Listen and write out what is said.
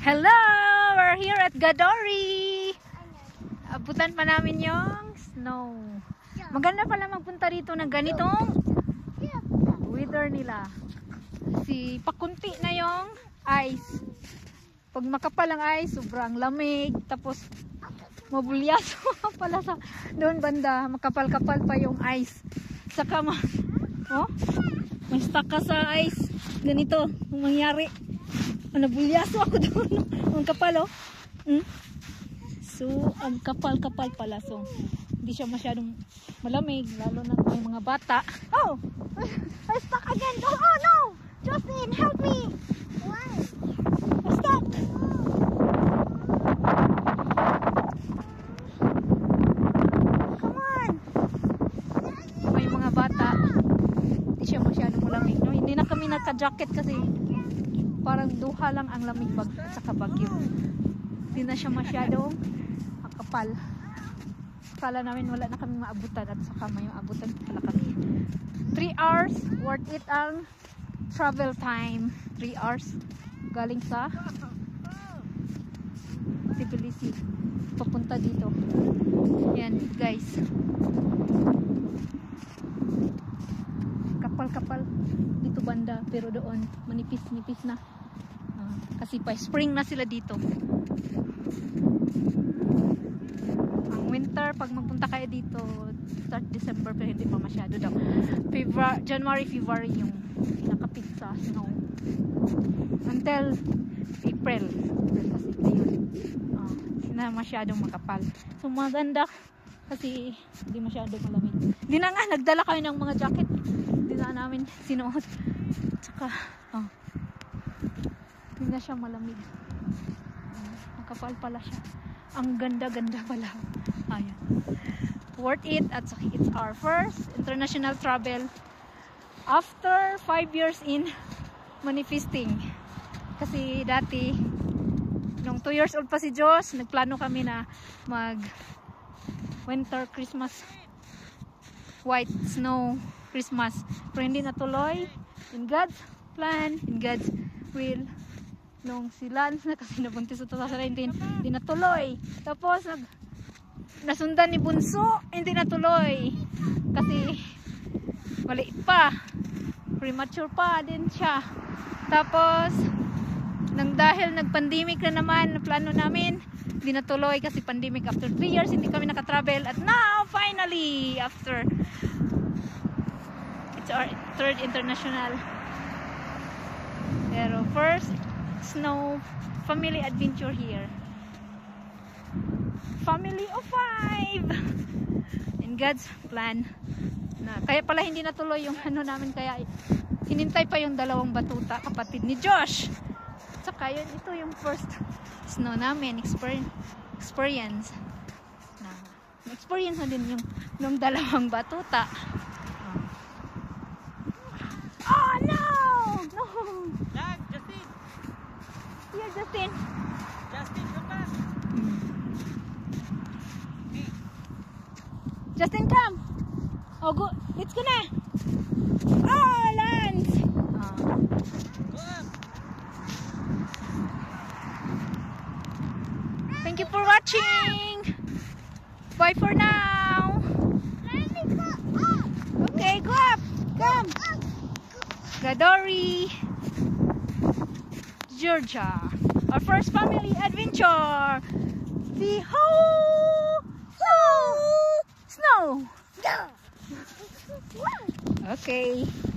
Hello! We're here at Gadori! Abutan pa namin yung snow. Maganda pala magpunta rito ng ganitong weather nila. Kasi pakunti na yung ice. Pag makapal ang ice, sobrang lamig. Tapos mabulyaso pala sa doon banda. Makapal-kapal pa yung ice. Saka oh, may stuck ka sa ice. Ganito, ang mangyari. Nabulyaso ako doon. Ang kapal, oh. So, ang kapal-kapal pala. So, hindi siya masyadong malamig. Lalo na may mga bata. Oh! I stuck again. Oh, no! Justin, help me! Why? I'm stuck! Come on! May mga bata. Hindi siya masyadong malamig. No? Hindi na kami naka-jacket kasi parang duha lang ang lamig at saka bagyo. Hindi na siya masyadong kapal. Kala namin wala na kami maabutan at saka may maabutan pala kami. 3 hours, worth it ang travel time. 3 hours galing sa Tbilisi papunta dito. Yan guys. Kapal-kapal dito banda pero doon manipis-nipis na. Kasi pa spring na sila dito. Ang winter pag magpunta kayo dito start December pero hindi pa masyado daw. January, February yung nakapit sa snow. Until April kasi ngayon hindi na masyadong makapal. So maganda kasi hindi masyadong malamig. Hindi na nga nagdala kayo ng mga jacket. Hindi na namin sinuot. Tsaka hindi na siya malamig. Makapal pala siya. Ang ganda-ganda pala. Ayan. Worth it at saka it's our first international travel after 5 years in manifesting. Kasi dati nung 2 years old pa si Josh, nagplano kami na mag winter Christmas, white snow Christmas. Pero hindi natuloy. In God's plan, in God's will. Nung si Lance na kasi nabuntis sa 2019, hindi natuloy. Tapos nasundan ni Bunso, hindi natuloy. Kasi maliit pa. Premature pa din siya. Tapos dahil nag-pandemic na naman, plano namin, hindi natuloy kasi pandemic. After 3 years, hindi kami nakatravel. At now, finally, after it's our third international. Pero first, snow family adventure here. Family of 5 in God's plan na, kaya pala hindi natuloy yung ano namin, kaya hinintay pa yung 2 batuta kapatid ni Josh. Saka yun, ito yung first snow namin experience na experience na din yung 2 batuta. Oh no! No! Justin! Here, Justin! Justin, come back! Justin, come! Oh, go! Let's go na! Oh, Lance! Go up! Thank you for watching! Bye for now! Okay, go up! Come! Gadori! Georgia! Our first family adventure! See snow! Okay.